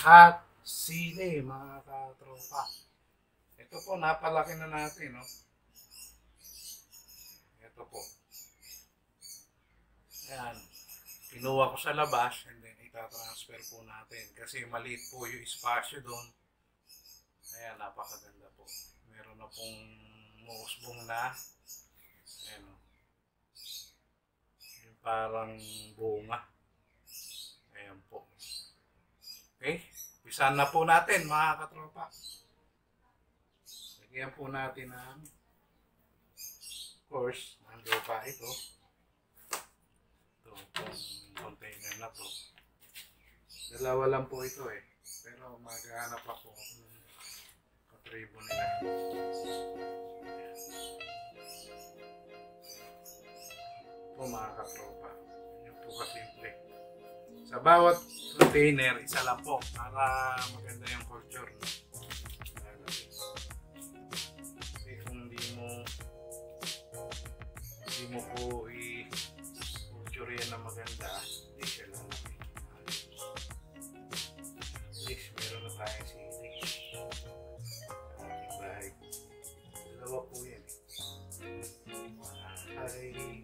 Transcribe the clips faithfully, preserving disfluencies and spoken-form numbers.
at sili, mga katropa. Ito po, napalaki na natin, no? Ito po. Ayan. Kinuha ko sa labas and then itatransfer po natin kasi maliit po yung espasyo doon. Ayan, napakaganda po. Meron na pong muusbong na. Ayan, o. Yung parang bunga. Ayan po. Okay? Pisan na po natin, mga katropa. Lagyan po natin ng, of course, ang lupa ito. Ito, itong container na to. Dalawa lang po ito eh. Pero maghahanap ako ng katribo nila. Ito, mga katropa. Yan po kasimple. Sa bawat container, isa lang po para maganda yung culture. No? Kasi kung hindi mo hindi mo po i-culture yan na maganda, hindi siya lang. At least meron na tayong sili. Bahay. Dalawa po yan eh. Ay,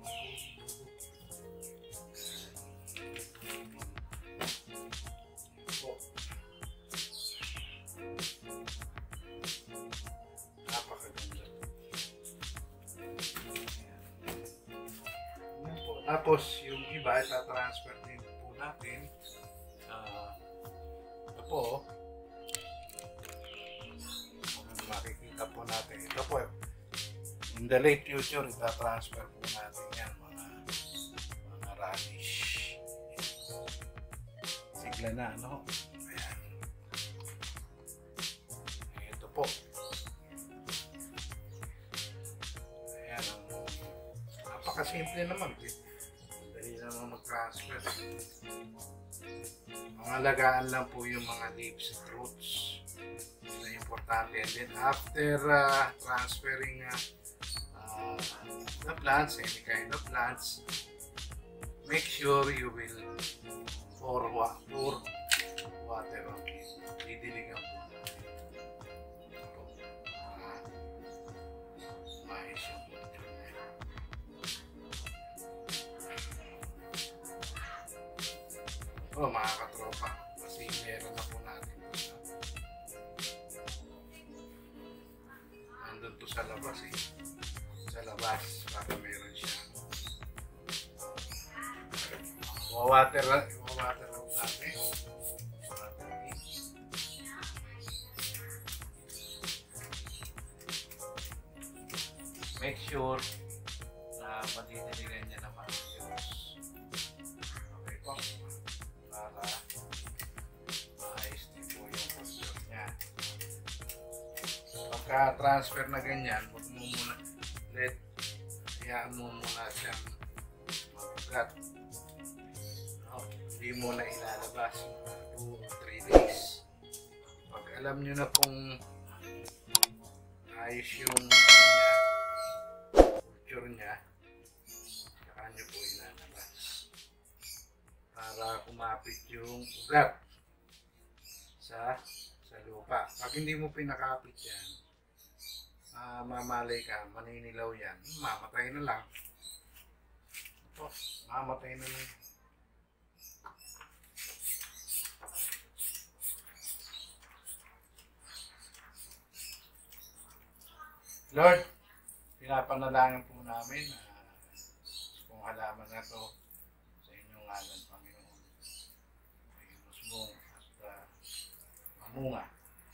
napakaganda. Tapos yung iba ita-transfer din po natin. Uh, ito po, makikita po natin. Ito po, in the late future, ita-transfer po natin yan, mga mga radish. Sigla na, no? Ayan. Ito po. Ayan, napakasimple naman. Dali naman mag-transfer. Mga lagaan lang po yung mga leaves and roots. Ito importante. And then after uh, transferring uh, uh, the plants, any kind of plants, make sure you will pour, wa pour water on it. Didiligan po. Mais yung picture na yun. Oh, mga katropa, kasi meron na po natin ito sa nandun to sa labas eh. Sa labas, para meron siya. Wawater lang, wawater lang natin. Water in. Make sure na madidiligan niya naman yung okay po. Para maayos din po yung posture niya. Pagka-transfer na ganyan, huwag mo muna let hayaan mo muna siyang mabugat. No, hindi mo na ilalabas two to three days. Pag alam nyo na kung ayos yung niya, culture niya, saka nyo po ilalabas para kumapit yung ugat sa sa lupa. Pag hindi mo pinakapit yan, uh, mamalay ka, maninilaw yan, mamatay na lang. Ito, mamatay na lang. Lord, pinapanalangin po namin na uh, kung halaman na ito sa inyong ngalan, Panginoon, ay musbong at uh, mamunga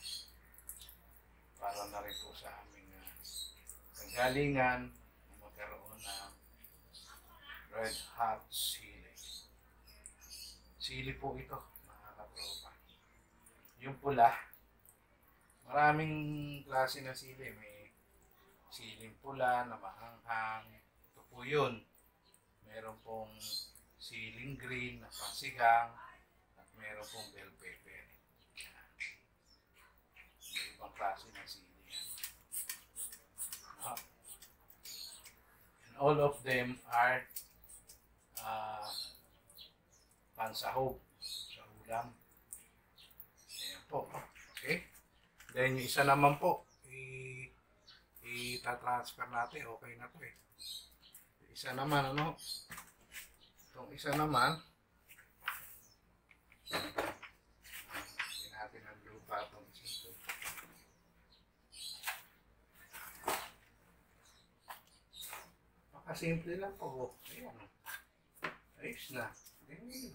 para na rin po sa aming uh, kagalingan na magkaroon ng red hot sili. Sili po ito, mga katropa. Yung pula, maraming klase ng sili. May siling pula na mahanghang. Ito po yun. Meron pong siling green na pansigang at meron pong bell pepper. May ibang klase ng sili yan. Uh, and all of them are uh, pansahog sa ulam. Then yung isa naman po, i- i-transfer natin. Okay na to eh. Isa naman, ano? Itong isa naman, hindi natin ang lupa itong isa ito. Makasimple lang po. Ayan. Ayos na. Ayan.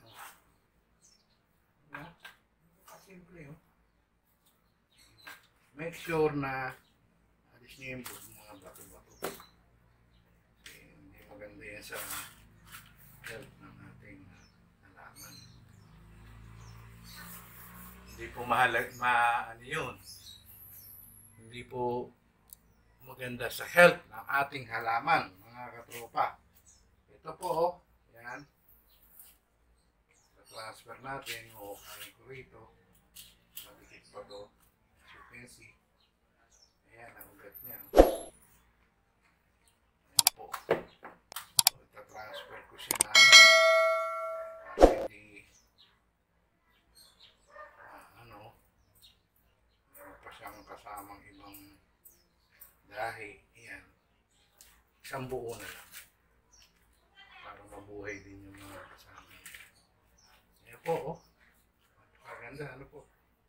Makasimple oh. Make sure na alis niyo yung mga bato-bato. Kasi hindi maganda yan sa health ng ating halaman. Hindi po mahalag, ma, ano yun, hindi po maganda sa health ng ating halaman, mga katropa. Ito po, oh, yan. Transfer natin, o kain ko rito. Mabikit pa to. As you can see. Ayan, ang ugat niya. Ayan po. So, ita-transfer ko siya na para hindi ah, ano, meron pa siyang kasamang ibang dahi. Ayan. Isang buo na lang. Para mabuhay din yung mga kasama. Ayan po, oh. Maganda, ano po.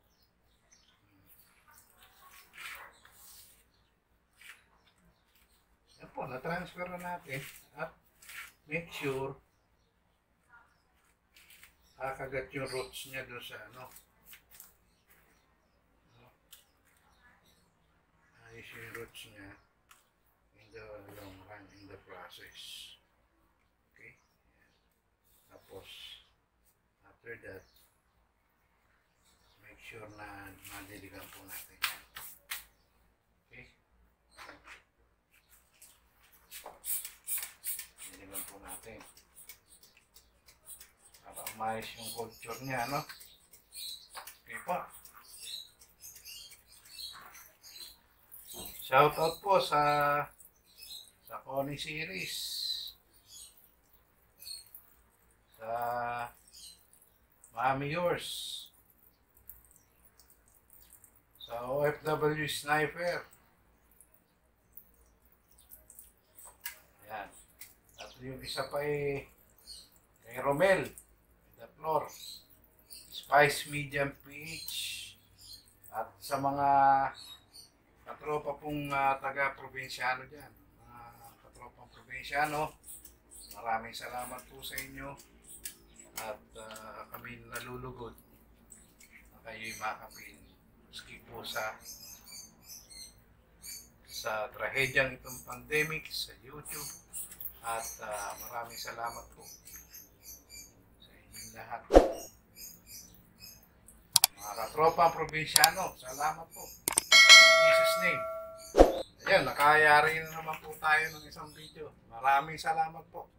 Ayan po, na-transfer na natin. At make sure kakagat yung roots niya doon sa ano. Ayos yung roots niya in the long run, in the process. Okay? Tapos, after that, make sure na madiligan po natin yan. Okay? Diligan po natin. Para umayos yung culture niya, no? Okay po. Shoutout po sa sa Connie Series. Sa Mami Yours. Sa O F W Sniper. Ayan. At yung isa pa eh kay Romel. The Floor. Spice Medium pH. At sa mga katropa pong uh, taga-probinsyano dyan. Mga uh, katropang probinsyano. Maraming salamat po sa inyo. At uh, kami nalulugod na kayo'y makapin. Maski po sa sa trahedyang itong pandemic sa YouTube. At uh, maraming salamat po sa inyong lahat. Mga katropang probinsyano, salamat po. In Jesus' name. Ayan, nakayari na naman po tayo ng isang video. Maraming salamat po.